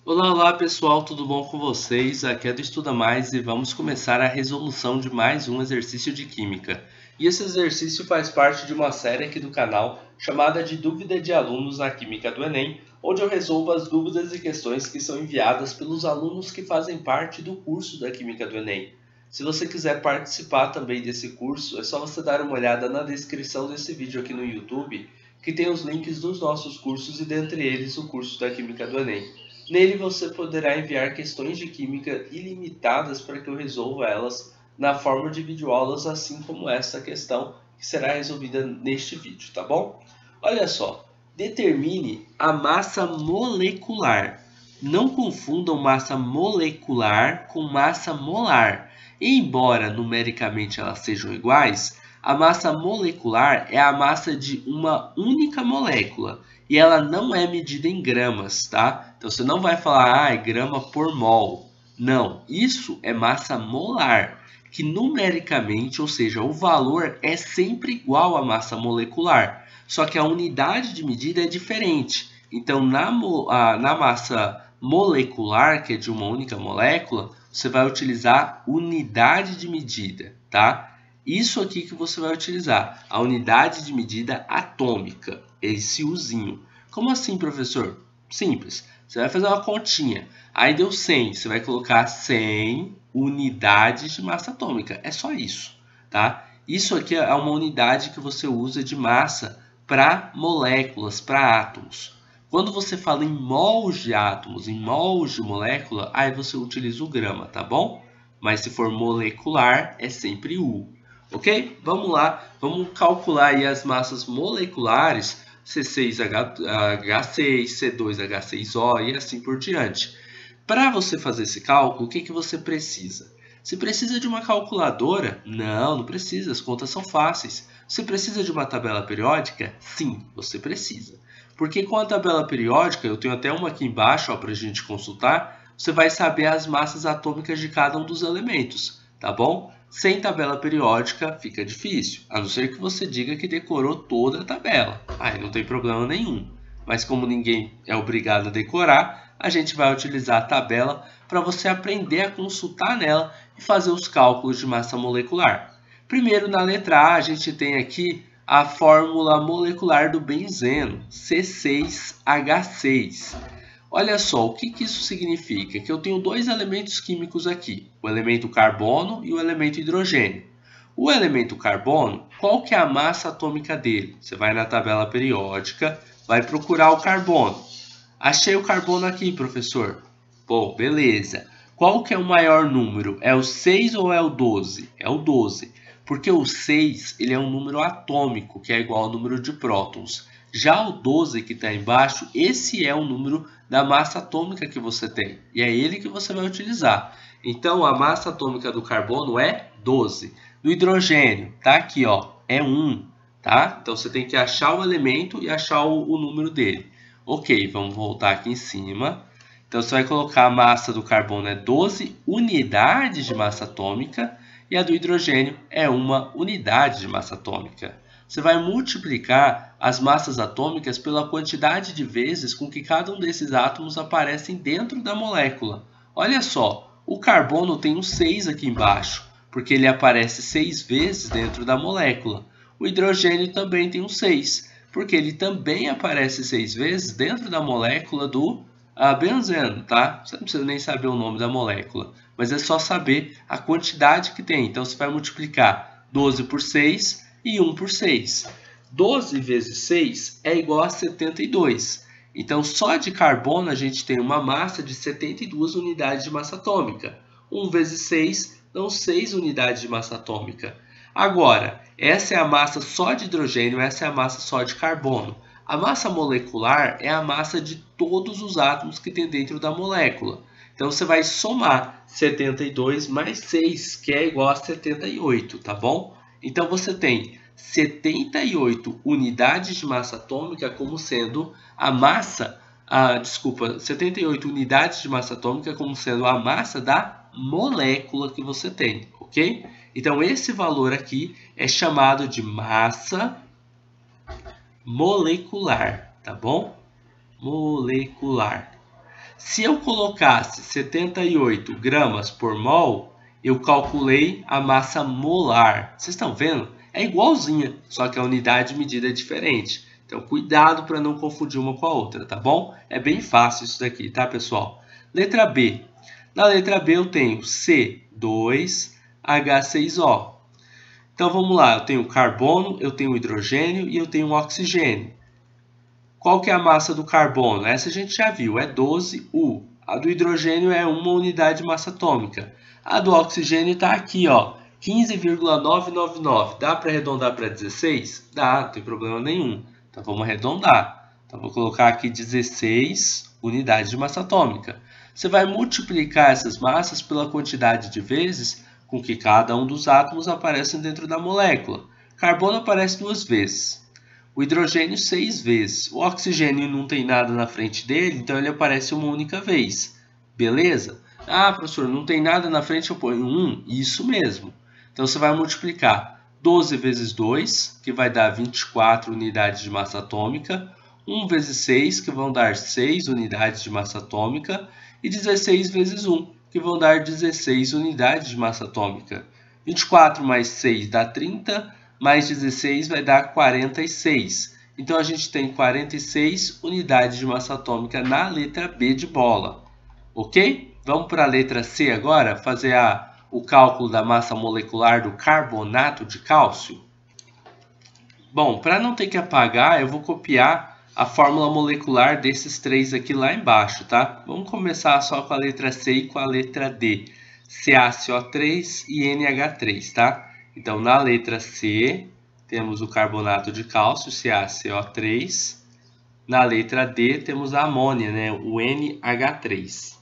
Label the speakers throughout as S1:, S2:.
S1: Olá, olá pessoal, tudo bom com vocês? Aqui é do Estuda Mais e vamos começar a resolução de mais um exercício de Química. E esse exercício faz parte de uma série aqui do canal chamada de Dúvida de Alunos na Química do Enem, onde eu resolvo as dúvidas e questões que são enviadas pelos alunos que fazem parte do curso da Química do Enem. Se você quiser participar também desse curso, é só você dar uma olhada na descrição desse vídeo aqui no YouTube, que tem os links dos nossos cursos e dentre eles o curso da Química do Enem. Nele você poderá enviar questões de química ilimitadas para que eu resolva elas na forma de videoaulas, assim como essa questão que será resolvida neste vídeo, tá bom? Olha só, determine a massa molecular. Não confundam massa molecular com massa molar. Embora numericamente elas sejam iguais, a massa molecular é a massa de uma única molécula e ela não é medida em gramas, tá? Então você não vai falar, é grama por mol. Não, isso é massa molar, que numericamente, ou seja, o valor é sempre igual à massa molecular, só que a unidade de medida é diferente. Então, na massa molecular, que é de uma única molécula, você vai utilizar unidade de medida, tá? Isso aqui que você vai utilizar, a unidade de medida atômica, esse Uzinho. Como assim, professor? Simples. Você vai fazer uma continha. Aí deu 100. Você vai colocar 100 unidades de massa atômica. É só isso, tá? Isso aqui é uma unidade que você usa de massa para moléculas, para átomos. Quando você fala em mols de átomos, em mols de molécula, aí você utiliza o grama, tá bom? Mas se for molecular, é sempre U. Ok? Vamos lá, vamos calcular aí as massas moleculares C6H6, C2H6O e assim por diante. Para você fazer esse cálculo, o que você precisa? Você precisa de uma calculadora? Não, não precisa, as contas são fáceis. Você precisa de uma tabela periódica? Sim, você precisa. Porque com a tabela periódica, eu tenho até uma aqui embaixo para a gente consultar, você vai saber as massas atômicas de cada um dos elementos, tá bom? Sem tabela periódica fica difícil, a não ser que você diga que decorou toda a tabela. Aí não tem problema nenhum. Mas como ninguém é obrigado a decorar, a gente vai utilizar a tabela para você aprender a consultar nela e fazer os cálculos de massa molecular. Primeiro, na letra A, a gente tem aqui a fórmula molecular do benzeno, C6H6. Olha só, o que isso significa? Que eu tenho dois elementos químicos aqui, o elemento carbono e o elemento hidrogênio. O elemento carbono, qual que é a massa atômica dele? Você vai na tabela periódica, vai procurar o carbono. Achei o carbono aqui, professor. Bom, beleza. Qual que é o maior número? É o 6 ou é o 12? É o 12. Porque o 6 ele é um número atômico, que é igual ao número de prótons. Já o 12 que está embaixo, esse é o número da massa atômica que você tem. E é ele que você vai utilizar. Então, a massa atômica do carbono é 12. Do hidrogênio, tá aqui, ó, é 1. Tá? Então, você tem que achar o elemento e achar o número dele. Ok, vamos voltar aqui em cima. Então, você vai colocar a massa do carbono é 12 unidades de massa atômica e a do hidrogênio é 1 unidade de massa atômica. Você vai multiplicar as massas atômicas pela quantidade de vezes com que cada um desses átomos aparecem dentro da molécula. Olha só, o carbono tem um 6 aqui embaixo, porque ele aparece 6 vezes dentro da molécula. O hidrogênio também tem um 6, porque ele também aparece 6 vezes dentro da molécula do benzeno, tá? Você não precisa nem saber o nome da molécula, mas é só saber a quantidade que tem. Então, você vai multiplicar 12 por 6 e 1 por 6. 12 vezes 6 é igual a 72. Então, só de carbono a gente tem uma massa de 72 unidades de massa atômica. 1 vezes 6 dão 6 unidades de massa atômica. Agora, essa é a massa só de hidrogênio, essa é a massa só de carbono. A massa molecular é a massa de todos os átomos que tem dentro da molécula. Então, você vai somar 72 mais 6, que é igual a 78, tá bom? Então, você tem 78 unidades de massa atômica como sendo a massa, 78 unidades de massa atômica como sendo a massa da molécula que você tem, ok? Então, esse valor aqui é chamado de massa molecular, tá bom? Molecular. Se eu colocasse 78 gramas por mol, eu calculei a massa molar. Vocês estão vendo? É igualzinha, só que a unidade de medida é diferente. Então, cuidado para não confundir uma com a outra, tá bom? É bem fácil isso daqui, tá, pessoal? Letra B. Na letra B eu tenho C2H6O. Então, vamos lá. Eu tenho carbono, eu tenho hidrogênio e eu tenho oxigênio. Qual que é a massa do carbono? Essa a gente já viu, é 12U. A do hidrogênio é 1 unidade de massa atômica. A do oxigênio está aqui, ó, 15,999. Dá para arredondar para 16? Dá, não tem problema nenhum. Então vamos arredondar. Então vou colocar aqui 16 unidades de massa atômica. Você vai multiplicar essas massas pela quantidade de vezes com que cada um dos átomos aparece dentro da molécula. Carbono aparece 2 vezes. O hidrogênio 6 vezes. O oxigênio não tem nada na frente dele, então ele aparece uma única vez. Beleza? Ah, professor, não tem nada na frente, eu ponho 1. Isso mesmo. Então você vai multiplicar 12 vezes 2, que vai dar 24 unidades de massa atômica. 1 vezes 6, que vão dar 6 unidades de massa atômica. E 16 vezes 1, que vão dar 16 unidades de massa atômica. 24 mais 6 dá 30. Mais 16 vai dar 46. Então, a gente tem 46 unidades de massa atômica na letra B de bola. Ok? Vamos para a letra C agora, fazer o cálculo da massa molecular do carbonato de cálcio. Bom, para não ter que apagar, eu vou copiar a fórmula molecular desses três aqui lá embaixo, tá? Vamos começar só com a letra C e com a letra D. CaCO3 e NH3, tá? Então, na letra C, temos o carbonato de cálcio, CaCO3. Na letra D, temos a amônia, né, o NH3.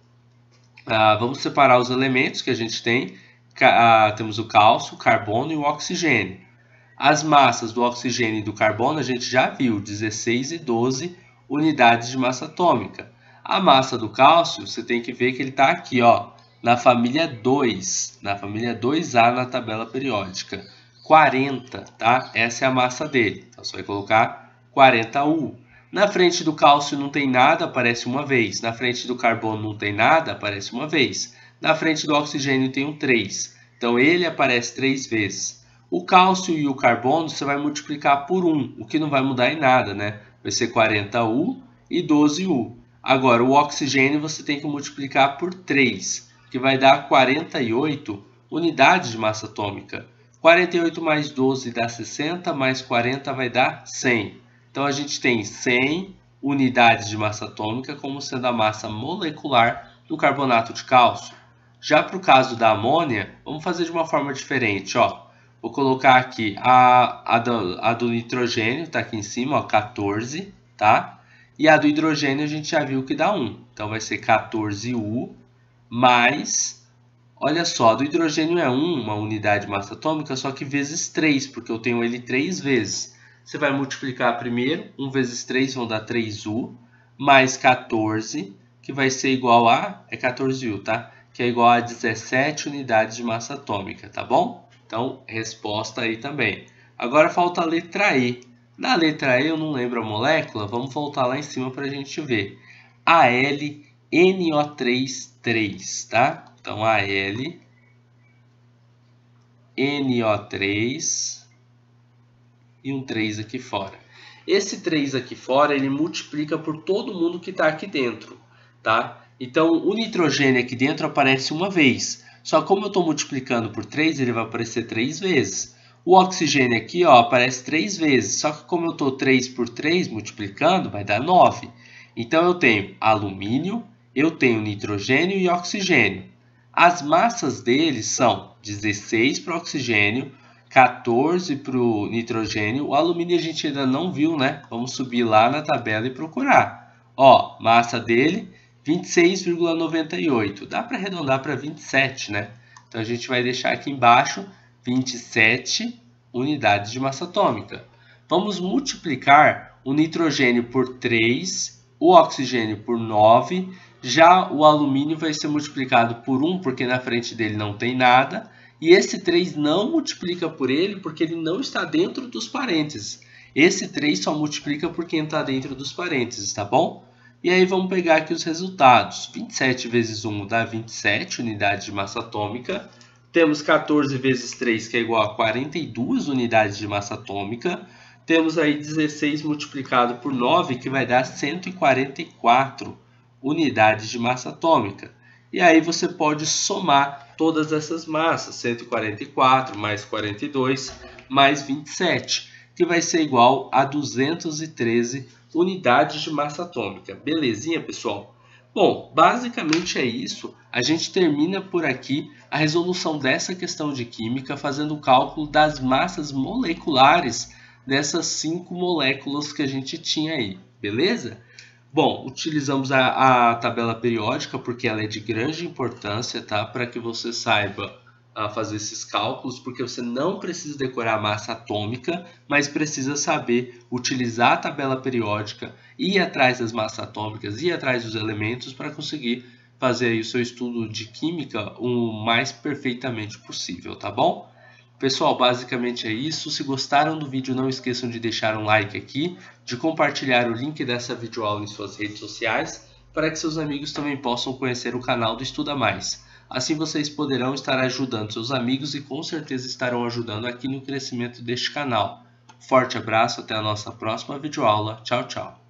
S1: Vamos separar os elementos que a gente tem. Temos o cálcio, o carbono e o oxigênio. As massas do oxigênio e do carbono a gente já viu, 16 e 12 unidades de massa atômica. A massa do cálcio, você tem que ver que ele está aqui, ó, na família 2, na família 2A na tabela periódica. 40, tá? Essa é a massa dele. Então, você vai colocar 40U. Na frente do cálcio não tem nada, aparece uma vez. Na frente do carbono não tem nada, aparece uma vez. Na frente do oxigênio tem um 3. Então, ele aparece 3 vezes. O cálcio e o carbono você vai multiplicar por 1, o que não vai mudar em nada, né? Vai ser 40U e 12U. Agora, o oxigênio você tem que multiplicar por 3, que vai dar 48 unidades de massa atômica. 48 mais 12 dá 60, mais 40 vai dar 100. Então, a gente tem 100 unidades de massa atômica como sendo a massa molecular do carbonato de cálcio. Já para o caso da amônia, vamos fazer de uma forma diferente, ó. Vou colocar aqui a do nitrogênio, está aqui em cima, ó, 14, tá? E a do hidrogênio a gente já viu que dá 1. Então, vai ser 14U mais, olha só, do hidrogênio é 1, uma unidade de massa atômica, só que vezes 3, porque eu tenho ele 3 vezes. Você vai multiplicar primeiro, 1 vezes 3 vão dar 3U, mais 14, que vai ser igual a, é 14U, tá? Que é igual a 17 unidades de massa atômica, tá bom? Então, resposta aí também. Agora falta a letra E. Na letra E eu não lembro a molécula, vamos voltar lá em cima para a gente ver. AlNO3, tá? Então, AlNO3 e um 3 aqui fora. Esse 3 aqui fora, ele multiplica por todo mundo que está aqui dentro, tá? Então, o nitrogênio aqui dentro aparece uma vez. Só como eu estou multiplicando por 3, ele vai aparecer 3 vezes. O oxigênio aqui, ó, aparece 3 vezes. Só que como eu estou 3 por 3 multiplicando, vai dar 9. Então, eu tenho alumínio, eu tenho nitrogênio e oxigênio. As massas deles são 16 para o oxigênio, 14 para o nitrogênio. O alumínio a gente ainda não viu, né? Vamos subir lá na tabela e procurar. Ó, massa dele, 26,98. Dá para arredondar para 27, né? Então, a gente vai deixar aqui embaixo 27 unidades de massa atômica. Vamos multiplicar o nitrogênio por 3, o oxigênio por 9. Já o alumínio vai ser multiplicado por 1, porque na frente dele não tem nada. E esse 3 não multiplica por ele, porque ele não está dentro dos parênteses. Esse 3 só multiplica por quem está dentro dos parênteses, tá bom? E aí vamos pegar aqui os resultados. 27 vezes 1 dá 27 unidades de massa atômica. Temos 14 vezes 3, que é igual a 42 unidades de massa atômica. Temos aí 16 multiplicado por 9, que vai dar 144 unidades de massa atômica. E aí você pode somar todas essas massas, 144 mais 42 mais 27, que vai ser igual a 213 unidades de massa atômica. Belezinha, pessoal? Bom, basicamente é isso. A gente termina por aqui a resolução dessa questão de química, fazendo o cálculo das massas moleculares dessas 5 moléculas que a gente tinha aí, beleza? Bom, utilizamos a tabela periódica porque ela é de grande importância, tá? Para que você saiba fazer esses cálculos, porque você não precisa decorar a massa atômica, mas precisa saber utilizar a tabela periódica, ir atrás das massas atômicas, ir atrás dos elementos para conseguir fazer aí o seu estudo de química o mais perfeitamente possível, tá bom? Pessoal, basicamente é isso. Se gostaram do vídeo, não esqueçam de deixar um like aqui, de compartilhar o link dessa videoaula em suas redes sociais, para que seus amigos também possam conhecer o canal do Estuda Mais. Assim vocês poderão estar ajudando seus amigos e com certeza estarão ajudando aqui no crescimento deste canal. Forte abraço, até a nossa próxima videoaula. Tchau, tchau.